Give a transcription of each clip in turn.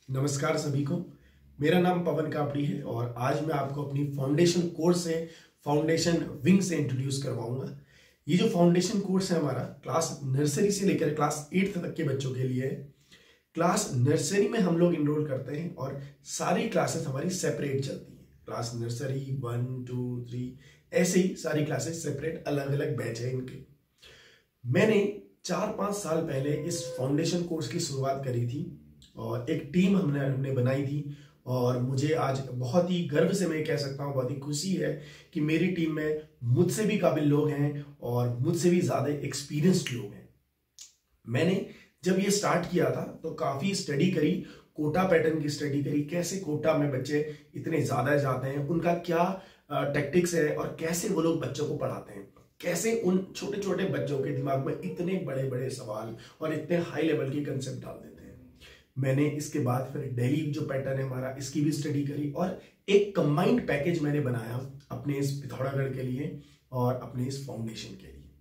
नमस्कार सभी को। मेरा नाम पवन कापड़ी है और आज मैं आपको अपनी फाउंडेशन कोर्स से फाउंडेशन विंग से इंट्रोड्यूस करवाऊंगा। ये जो फाउंडेशन कोर्स है हमारा क्लास नर्सरी से लेकर क्लास 8th तक के बच्चों के लिए है। क्लास नर्सरी में हम लोग इनरोल करते हैं और सारी क्लासेस हमारी सेपरेट चलती हैं। क्लास नर्सरी 1, 2, 3 ऐसे ही सारी क्लासेस सेपरेट अलग अलग बैच है इनके। मैंने 4-5 साल पहले इस फाउंडेशन कोर्स की शुरुआत करी थी और एक टीम हमने बनाई थी और मुझे आज बहुत ही गर्व से मैं कह सकता हूँ, बहुत ही खुशी है कि मेरी टीम में मुझसे भी काबिल लोग हैं और मुझसे भी ज़्यादा एक्सपीरियंस्ड लोग हैं। मैंने जब ये स्टार्ट किया था तो काफ़ी स्टडी करी, कोटा पैटर्न की स्टडी करी, कैसे कोटा में बच्चे इतने ज़्यादा जाते हैं, उनका क्या टेक्टिक्स है और कैसे वो लोग बच्चों को पढ़ाते हैं, कैसे उन छोटे छोटे बच्चों के दिमाग में इतने बड़े बड़े सवाल और इतने हाई लेवल के कंसेप्ट डाल देते हैं। मैंने इसके बाद फिर दिल्ली जो पैटर्न है हमारा, इसकी भी स्टडी करी और एक कंबाइंड पैकेज मैंने बनाया अपने इस पिथौरागढ़ के लिए और अपने इस फाउंडेशन के लिए।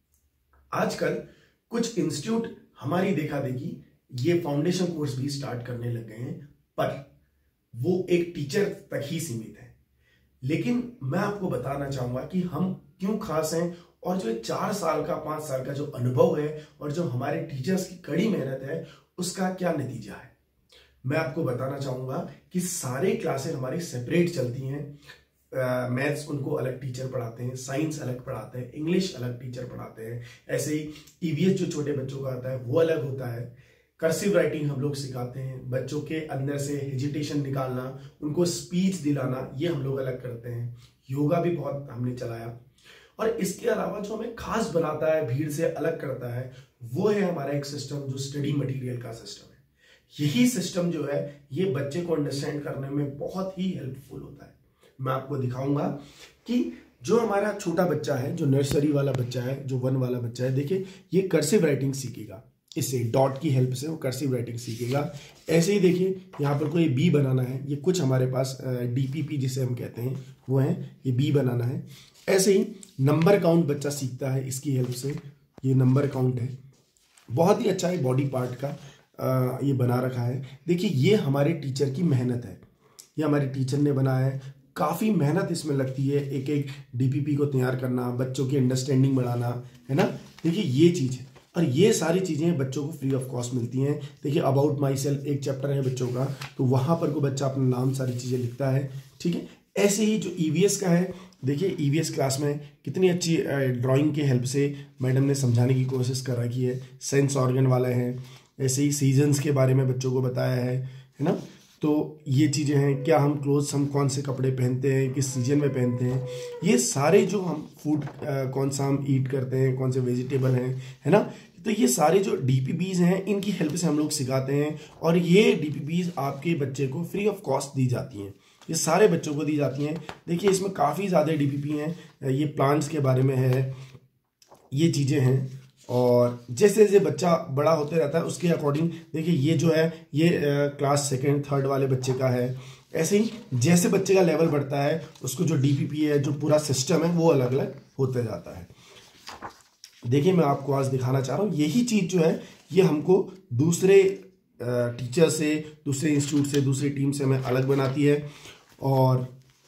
आजकल कुछ इंस्टीट्यूट हमारी देखा देखी ये फाउंडेशन कोर्स भी स्टार्ट करने लग गए हैं, पर वो एक टीचर तक ही सीमित है। लेकिन मैं आपको बताना चाहूंगा कि हम क्यों खास हैं और जो 4 साल का 5 साल का जो अनुभव है और जो हमारे टीचर्स की कड़ी मेहनत है उसका क्या नतीजा है। मैं आपको बताना चाहूंगा कि सारे क्लासेस हमारी सेपरेट चलती हैं। मैथ्स उनको अलग टीचर पढ़ाते हैं, साइंस अलग पढ़ाते हैं, इंग्लिश अलग टीचर पढ़ाते हैं। ऐसे ही ईवीएस जो छोटे बच्चों का आता है वो अलग होता है। कर्सिव राइटिंग हम लोग सिखाते हैं, बच्चों के अंदर से हेजिटेशन निकालना, उनको स्पीच दिलाना, ये हम लोग अलग करते हैं। योगा भी बहुत हमने चलाया और इसके अलावा जो हमें खास बनाता है, भीड़ से अलग करता है, वो है हमारा एक सिस्टम जो स्टडी मटेरियल का सिस्टम है। यही सिस्टम जो है ये बच्चे को अंडरस्टैंड करने में बहुत ही हेल्पफुल होता है। मैं आपको दिखाऊंगा कि जो हमारा छोटा बच्चा है, जो नर्सरी वाला बच्चा है, जो 1 वाला बच्चा है, देखिए ये कर्सिव राइटिंग सीखेगा, इससे डॉट की हेल्प से वो कर्सिव राइटिंग सीखेगा। ऐसे ही देखिए यहाँ पर कोई बी बनाना है, ये कुछ हमारे पास डीपीपी जिसे हम कहते हैं वो है, ये बी बनाना है। ऐसे ही नंबर काउंट बच्चा सीखता है इसकी हेल्प से, ये नंबर काउंट है, बहुत ही अच्छा है, बॉडी पार्ट का ये बना रखा है। देखिए ये हमारे टीचर की मेहनत है, ये हमारे टीचर ने बनाया है। काफ़ी मेहनत इसमें लगती है एक एक डीपीपी को तैयार करना, बच्चों की अंडरस्टैंडिंग बढ़ाना, है ना। देखिए ये चीज़ है और ये सारी चीज़ें बच्चों को फ्री ऑफ कॉस्ट मिलती हैं। देखिए अबाउट माई सेल्फ एक चैप्टर है बच्चों का, तो वहाँ पर को बच्चा अपना नाम सारी चीज़ें लिखता है, ठीक है। ऐसे ही जो ईवीएस का है, देखिए ईवीएस क्लास में कितनी अच्छी ड्राइंग के हेल्प से मैडम ने समझाने की कोशिश कर रखी है। सेंस ऑर्गन वाले हैं, ऐसे ही सीजन्स के बारे में बच्चों को बताया है ना। तो ये चीज़ें हैं, क्या हम क्लोथ्स, हम कौन से कपड़े पहनते हैं, किस सीजन में पहनते हैं, ये सारे जो हम फूड कौन सा हम ईट करते हैं, कौन से वेजिटेबल हैं, है ना। तो ये सारे जो डीपीपीज हैं इनकी हेल्प से हम लोग सिखाते हैं और ये डीपीपीज आपके बच्चे को फ्री ऑफ कॉस्ट दी जाती हैं, ये सारे बच्चों को दी जाती हैं। देखिए इसमें काफ़ी ज़्यादा डीपीपी हैं, ये प्लांट्स के बारे में है, ये चीज़ें हैं। और जैसे जैसे बच्चा बड़ा होते रहता है उसके अकॉर्डिंग देखिए ये जो है ये क्लास 2nd 3rd वाले बच्चे का है। ऐसे ही जैसे बच्चे का लेवल बढ़ता है उसको जो डीपीपी है, जो पूरा सिस्टम है, वो अलग अलग होते जाता है। देखिए मैं आपको आज दिखाना चाह रहा हूँ, यही चीज़ जो है ये हमको दूसरे टीचर से, दूसरे इंस्टीट्यूट से, दूसरी टीम से हमें अलग बनाती है। और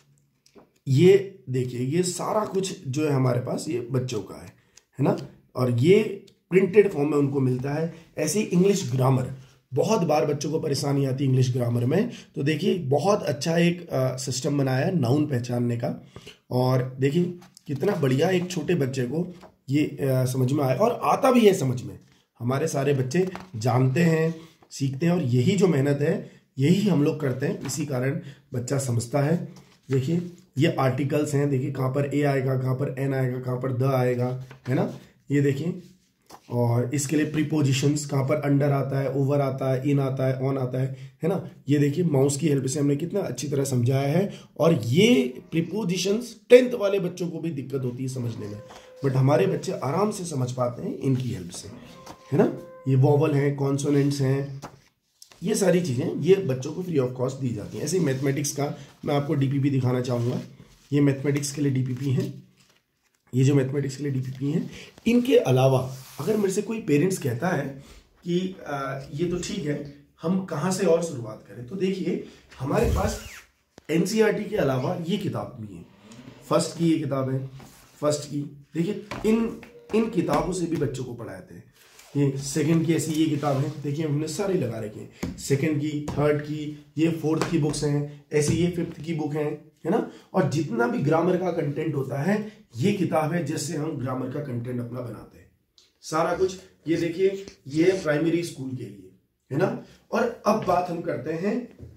ये देखिए ये सारा कुछ जो है हमारे पास ये बच्चों का है ना, और ये प्रिंटेड फॉर्म में उनको मिलता है। ऐसे ही इंग्लिश ग्रामर, बहुत बार बच्चों को परेशानी आती है इंग्लिश ग्रामर में, तो देखिए बहुत अच्छा एक सिस्टम बनाया है नाउन पहचानने का। और देखिए कितना बढ़िया एक छोटे बच्चे को ये समझ में आया और आता भी है समझ में। हमारे सारे बच्चे जानते हैं, सीखते हैं और यही जो मेहनत है यही हम लोग करते हैं, इसी कारण बच्चा समझता है। देखिए ये आर्टिकल्स हैं, देखिए कहाँ पर ए आएगा, कहाँ पर एन आएगा, कहाँ पर द आएगा, है ना, ये देखिए। और इसके लिए प्रीपोजिशंस, कहाँ पर अंडर आता है, ओवर आता है, इन आता है, ऑन आता है ना। ये देखिए माउस की हेल्प से हमने कितना अच्छी तरह समझाया है। और ये प्रीपोजिशंस 10th वाले बच्चों को भी दिक्कत होती है समझने में, बट हमारे बच्चे आराम से समझ पाते हैं इनकी हेल्प से, है ना। ये वॉवल हैं, कॉन्सोनेंट्स हैं, ये सारी चीज़ें ये बच्चों को फ्री ऑफ कॉस्ट दी जाती हैं। ऐसे ही मैथमेटिक्स का मैं आपको डीपीपी दिखाना चाहूँगा। ये मैथमेटिक्स के लिए डीपीपी हैं, ये जो मैथमेटिक्स के लिए डीपीपी हैं। इनके अलावा अगर मेरे से कोई पेरेंट्स कहता है कि ये तो ठीक है, हम कहाँ से और शुरुआत करें। तो देखिए हमारे पास एनसीईआरटी के अलावा ये किताब भी है, फर्स्ट की ये किताब है, फर्स्ट की। देखिए इन किताबों से भी बच्चों को पढ़ाते हैं। ये सेकंड की ऐसी ये किताब है, देखिए हमने सारे लगा रखे हैं, सेकंड की, थर्ड की, ये फोर्थ की बुक्स हैं, ऐसी ये फिफ्थ की बुक है ना। और जितना भी ग्रामर का कंटेंट होता है ये किताब है जिससे हम ग्रामर का कंटेंट अपना बनाते हैं, सारा कुछ। ये देखिए ये प्राइमरी स्कूल के लिए है ना। और अब बात हम करते हैं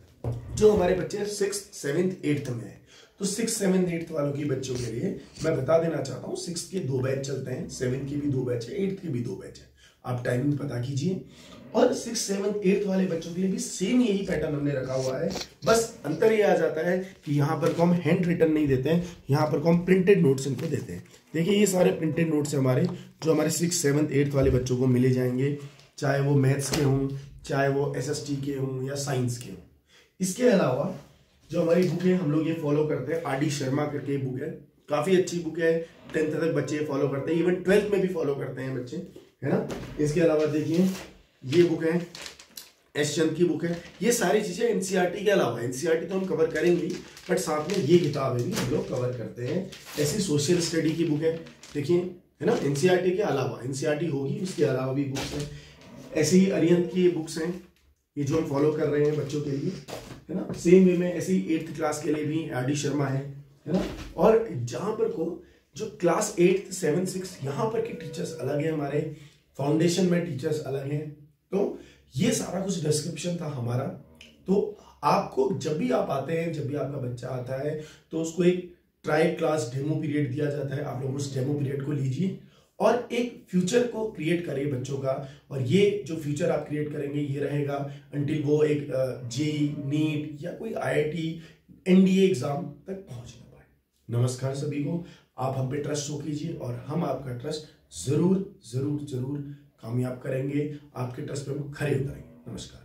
जो हमारे बच्चे 6th 7th 8th में है। तो 6th 7th 8th वालों की बच्चों के लिए मैं बता देना चाहता हूँ 6th के 2 बैच चलते हैं, 7th के भी 2 बैच है, 8th के भी 2 बैच है, आप टाइमिंग पता कीजिए। और 6th 7th 8th वाले बच्चों के लिए भी सेम यही पैटर्न हमने रखा हुआ है, बस अंतर ये आ जाता है कि यहाँ पर को हम हैंड रिटन नहीं देते हैं, यहाँ पर को हम प्रिंटेड नोट्स इनको देते हैं। देखिए ये सारे प्रिंटेड नोट्स हमारे जो हमारे 6th 7th 8th वाले बच्चों को मिले जाएंगे, चाहे वो मैथ्स के हों, चाहे वो SST के हों या साइंस के हों। इसके अलावा जो हमारी बुक है हम लोग ये फॉलो करते हैं, RD शर्मा करके बुक है, काफी अच्छी बुक है, 10th तक बच्चे फॉलो करते हैं, इवन 12th में भी फॉलो करते हैं बच्चे, है ना। इसके अलावा देखिए ये बुक है, एस चंद की बुक है। ये सारी चीजें एनसीईआरटी के अलावा, एनसीईआरटी तो हम कवर करेंगे बट साथ में ये किताबें भी हम लोग कवर करते हैं। ऐसी सोशल स्टडी की बुक है, देखिए है ना, एनसीईआरटी के अलावा, एनसीईआरटी होगी उसके अलावा भी बुक्स हैं। ऐसे ही अरिहंत की बुक्स हैं, ये जो हम फॉलो कर रहे हैं बच्चों के लिए, है ना। सेम वे में ऐसी 8th क्लास के लिए भी RD शर्मा है ना। और जहां पर को जो क्लास 8th 7th 6th यहाँ पर के टीचर्स अलग है, हमारे फाउंडेशन में टीचर्स अलग हैं। तो ये सारा कुछ डिस्क्रिप्शन था हमारा। तो आपको जब भी आप आते हैं, जब भी आपका बच्चा आता है तो उसको एक ट्रायल क्लास डेमो पीरियड दिया जाता है, आप लोग उस डेमो पीरियड को लीजिए और एक फ्यूचर को क्रिएट करिए बच्चों का। और ये जो फ्यूचर आप क्रिएट करेंगे ये रहेगा अंटिल वो एक जेईई, नीट या कोई IIT NDA एग्जाम तक पहुंच ना पाए। नमस्कार सभी को, आप हम पे ट्रस्ट शो कीजिए और हम आपका ट्रस्ट जरूर जरूर जरूर कामयाब करेंगे, आपके ट्रस्ट पे हम खरे उतरेंगे। नमस्कार।